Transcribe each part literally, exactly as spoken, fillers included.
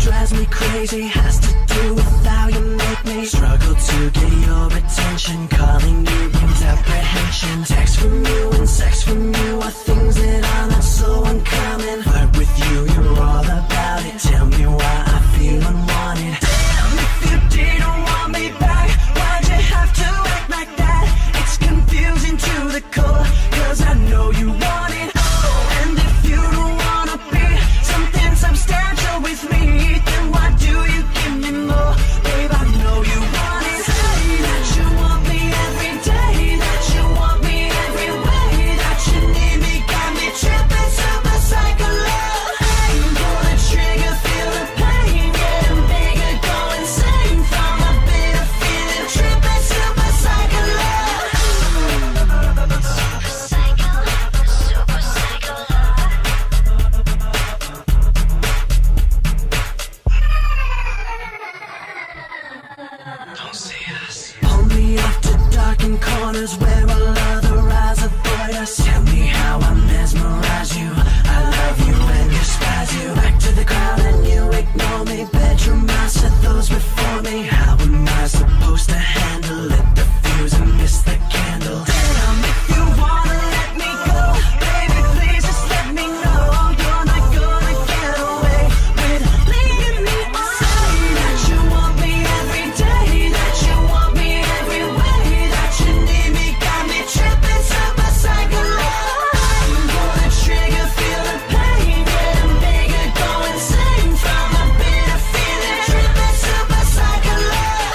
drives me crazy has to do with how you make me struggle to get your attention. Calling you brings apprehension. Text from you and sex from you are things that are not so uncommon. Flirt with you, you're all about it. Tell me why I feel unwanted. Damn, if you didn't want me back, why'd you have to act like that? It's confusing to the core, cause I know you want it all. And if you don't wanna be something substantial with me, then why do you give me more? Babe, I know you want it. Say that you want me every day, that you want me every way, that you need me, got me tripping super psycho love. Pull the trigger, feel the pain, getting bigger, go insane from a bit of feeling, tripping super psycho love. Super psycho, super psycho love. Don't see us. Pull me off to darkened corners where all other eyes avoid us. Tell me how I mesmerize you. I love you and you spaz you. Back to the crowd and you ignore me. Bedroom, I said those before me. How am I supposed to handle it? The fuse and miss the candle. Damn, if you wanna let me go, baby, please just let me know. You're not gonna get away with leaving me on. Say that you want me every day, that you want me every way, that you need me, got me tripping super psycho love. Pull the trigger, feel the pain, getting bigger, go insane from a bit of feeling, tripping super psycho love.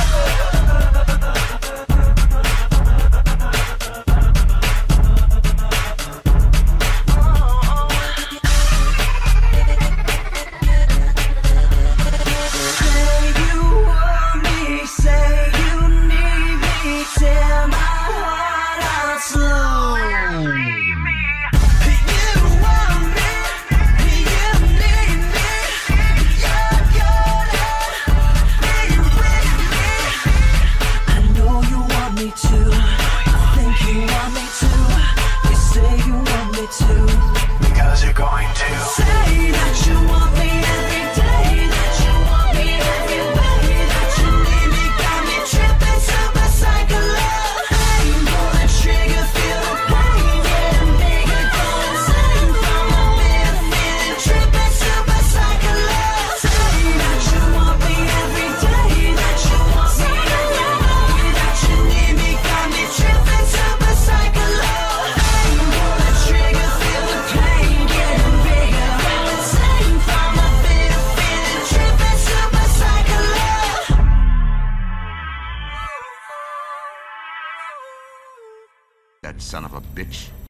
Say you want me, say you need me, tear my heart out slow. You want me, you need me, you're gonna be with me. I know you want me to, I think you want me to, you say you want me to, because you're going to. Say that you want me every day, that you want me every way, that you need me, got me tripping super psycho love. Pull the trigger, feel the pain, getting bigger, go insane from a bit of feeling, tripping super psycho love. Say that you want me every day, that you want me every way, that you need me, got me tripping super psycho love. Pull the trigger, feel the pain, getting bigger, go insane from a bit of feeling, tripping super psycho love. That son of a bitch.